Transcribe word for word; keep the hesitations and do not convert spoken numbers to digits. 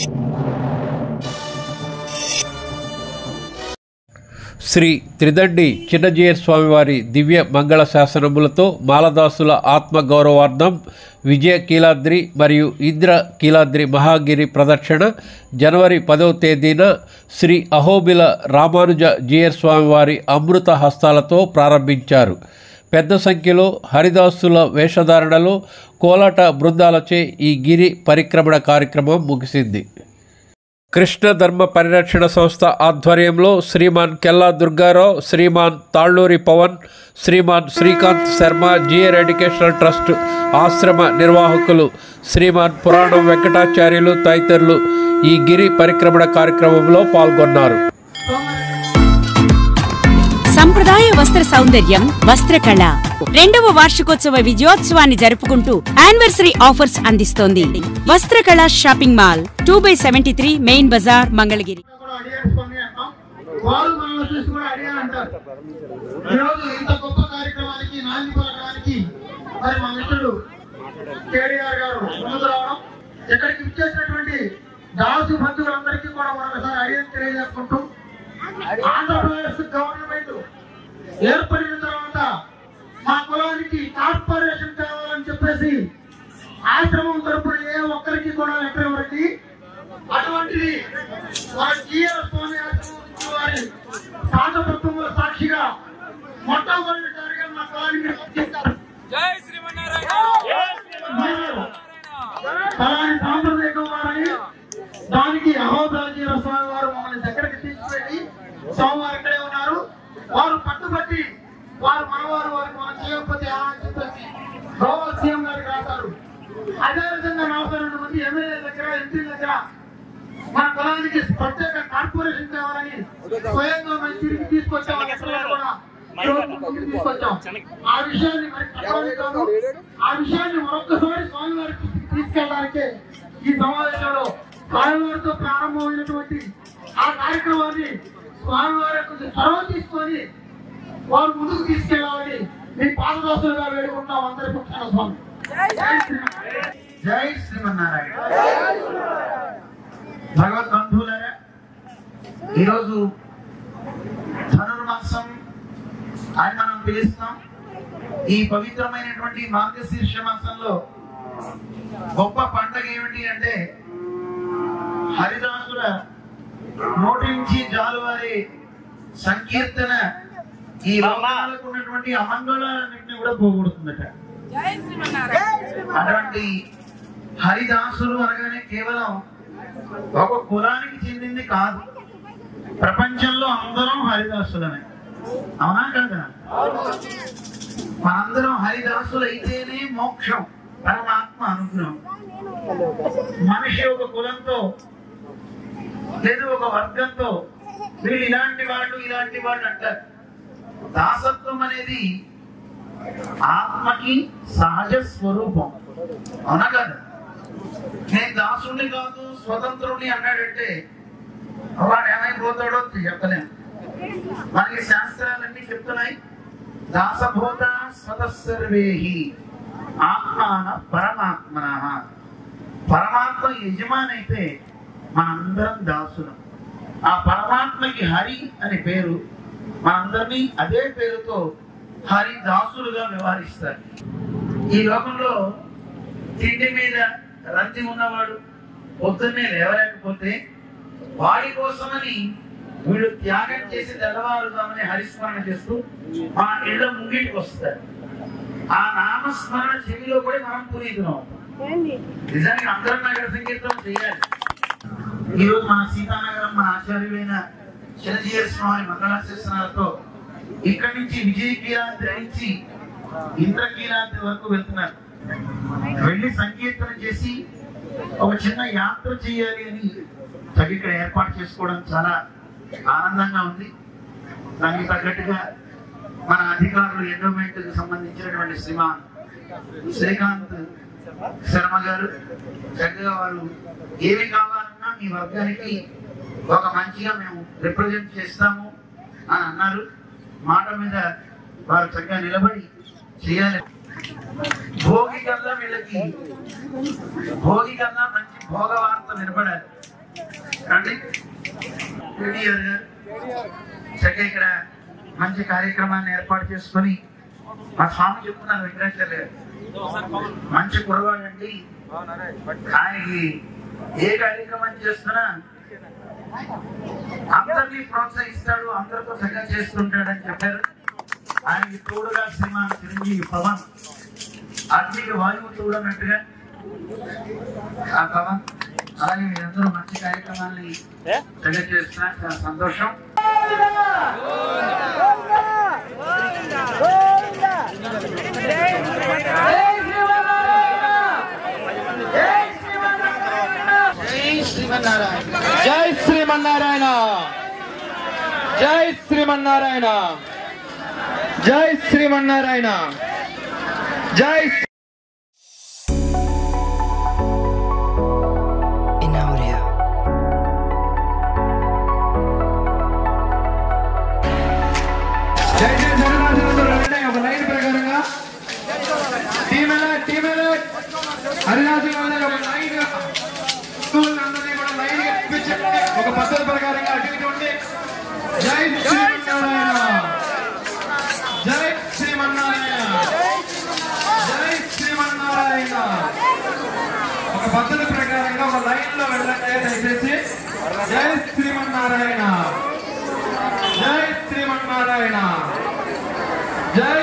శ్రీ త్రిదండి చిన్నజీయర్ స్వామివారి దివ్య మంగళ శాసనములతో మాలదాసుల ఆత్మగౌరవార్థం విజయ కీలాద్రి మరియు ఇంద్ర కీలాద్రి మహాగిరి ప్రదక్షిణ జనవరి పదవ తేదీన శ్రీ అహోబిల రామానుజ జీయర్ స్వామివారి అమృత హస్తాలతో ప్రారంభించారు. పెద్ద సంఖ్యలో హరిదాసుల వేషధారణలో కోలాట బృందాలచే ఈ గిరి పరిక్రమణ కార్యక్రమం ముగిసింది. కృష్ణ ధర్మ పరిరక్షణ సంస్థ ఆధ్వర్యంలో శ్రీమాన్ కెల్లా దుర్గారావు, శ్రీమాన్ తాళ్ళూరి పవన్, శ్రీమాన్ శ్రీకాంత్ శర్మ, జియర్ ఎడ్యుకేషనల్ ట్రస్ట్ ఆశ్రమ నిర్వాహకులు శ్రీమాన్ పురాణం వెంకటాచార్యులు తదితరులు ఈ గిరి పరిక్రమణ కార్యక్రమంలో పాల్గొన్నారు. సంప్రదాయ వస్త్ర సౌందర్యం వస్త్రకళ రెండవ వార్షికోత్సవ విజయోత్సవాన్ని జరుపుకుంటూ యానివర్సరీ ఆఫర్స్ అందిస్తోంది Vastrakala shopping mall two by seventy three main bazaar Mangalagiri. Dasu బంధువులందరికీ కూడా మరొకసారి అడిగిన తెలియజేసుకుంటూ ఆంధ్రప్రదేశ్ గవర్నమెంట్ ఏర్పడిన తర్వాత మా కులానికి కార్పొరేషన్ కావాలని చెప్పేసి ఆశ్రమం తరపున ఏ ఒక్కరికి కూడా లెటర్ ఇవ్వండి. అటువంటిది మన జీయర్ స్వామి ఆశ్రమం వారి సాధపత్రముల సాక్షిగా మొట్టమొదటిసారిగా మా కులానికి కళాని సాంప్రదాయకం వారని దానికి అహోబిల జీయర్ స్వామి వారు మమ్మల్ని దగ్గరికి తీసుకువెళ్ళి స్వామివారు ఇక్కడే ఉన్నారు. వారు పట్టుబట్టి వారు మనవారు వారికి మనం చేయకపోతే అని చెప్పేసి గౌరవ సీఎం గారికి రాశారు. అదేవిధంగా నలభై రెండు మంది ఎమ్మెల్యే దగ్గర ఎంపీ దగ్గర మన కులానికి ప్రత్యేక కార్పొరేషన్ కావాలని స్వయంగా మేము తిరిగి తీసుకొచ్చాం. తీసుకొచ్చాం ఆ విషయాన్ని మరి చెప్పడానికి కాదు, ఆ విషయాన్ని మరొక్కసారి స్వామి వారికి తీసుకెళ్ళడానికే ఈ సమావేశంలో స్వామివారితో ప్రారంభమైనటువంటి ఆ కార్యక్రమాన్ని స్వామివారి కొంచెం చొరవ తీసుకొని వారు ముందుకు తీసుకెళ్ళాలని మీ పాదదాసులుగా వేడుకుంటాం అందరి పక్షాన. స్వామి జై శ్రీమన్నారాయణ. భగవద్ బంధువులారా, ఈరోజు ధనుర్మాసం అని మనం పిలుస్తాం. ఈ పవిత్రమైనటువంటి మార్గశీర్ష మాసంలో గొప్ప పండుగ ఏమిటి అంటే హరిదాసుల నోటి నుంచి జాలువారి సంకీర్తన ఈ లోకాలకు ఉన్నటువంటి అమంగళాలన్నింటినీ కూడా పోగొడుతుందట. అటువంటి హరిదాసులు అనగానే కేవలం ఒక కులానికి చెందింది కాదు, ప్రపంచంలో అందరం హరిదాసులనే. అవునా కదా? మనందరం హరిదాసులు అయితేనే మోక్షం, పరమాత్మ అనుగ్రహం. మనిషి ఒక కులంతో లేదు ఒక వర్గంతో వీళ్ళు ఇలాంటి వాళ్ళు ఇలాంటి వాళ్ళు అంటారు. దాసత్వం అనేది ఆత్మకి సహజ స్వరూపం. అవునా కదా? నేను దాసుని కాదు స్వతంత్రుని అన్నాడంటే వాడు ఏమైపోతాడో చెప్పలేము. మనకి శాస్త్రాలన్నీ చెప్తున్నాయి, దాసభూత స్వతసర్వేహి ఆత్మాన పరమాత్మన. పరమాత్మ యజమానైతే మనందరం దాసులం. ఆ పరమాత్మకి హరి అని పేరు, మనందరినీ అదే పేరుతో హరి దాసులుగా వ్యవహరిస్తారు. ఈ లోకంలో తిండి మీద రంది ఉన్నవాడు పొద్దున్నే లేవలేకపోతే వాడి కోసమని వీళ్ళు త్యాగం చేసి తెల్లవారుదామని హరిస్మరణ చేస్తూ మా ఇళ్ల ముంగిటికి వస్తారు. ఆ నామస్మరణ చెవిలో కూడా మనం పునీతున్నాం. నిజానికి అందరం నగర సంకీర్తనం చేయాలి. ఈరోజు మన సీతానగరం మన ఆచార్యులైన చిన్నజీయర్ స్వామి మంగళాశాసనాలతో ఇక్కడి నుంచి విజయ కీలాద్రి నుంచి ఇంద్ర కీలాద్రి వరకు వెళ్తున్నారు. వెళ్ళి సంకీర్తన చేసి ఒక చిన్న యాత్ర చేయాలి అని ఇక్కడ ఏర్పాటు చేసుకోవడం చాలా ఆనందంగా ఉంది. దానికి తగ్గట్టుగా మన అధికారులు ఎండోమెంట్ కి సంబంధించినటువంటి శ్రీమాన్ శ్రీకాంత్ శర్మ గారు చక్కగా వాళ్ళు ఏమి కావాలన్నా మీ వర్గానికి ఒక మంచిగా మేము రిప్రజెంట్ చేస్తాము అని అన్నారు. మాట మీద వారు చక్కగా నిలబడి చేయాలి. భోగి కల్లా వీళ్ళకి భోగి కల్లా మంచి భోగ వార్త వినపడాలి. చక్కగా ఇక్కడ మంచి కార్యక్రమాన్ని ఏర్పాటు చేసుకొని మా స్వామి చెప్తున్నారు వెంకటేశ్వర గారు మంచి కుర్రవాడండి, ఆయనకి ఏ కార్యక్రమం చేస్తున్నా అందరినీ ప్రోత్సహిస్తాడు, అందరితో చక్కగా చేస్తుంటాడని చెప్పారు. ఆయనకి తోడుగా శ్రీమాన్ చిరంజీవి పవన్, అగ్నికి వాయువు చూడనట్టుగా ఆ పవన్, అలాగే మీరందరూ మంచి కార్యక్రమాన్ని చక్కగా చేస్తున్నారు, చాలా సంతోషం. జై శ్రీమన్నారాయణ, జై శ్రీమన్నారాయణ, జై శ్రీమన్నారాయణ, జై ఒక లైన్ ప్రకారంగా టీమ్ టీమ్ హరిరాజు ఒక పద్ధతి ప్రకారంగా అటు ఇటు ఉండి జై శ్రీమన్నారాయణ, జై శ్రీమన్నారాయణ, జై శ్రీమన్నారాయణ. ఒక పద్ధతి ప్రకారంగా ఒక లైన్ లో వెళ్ళండి దయచేసి. జై శ్రీమన్నారాయణ, జై శ్రీమన్నారాయణ, జై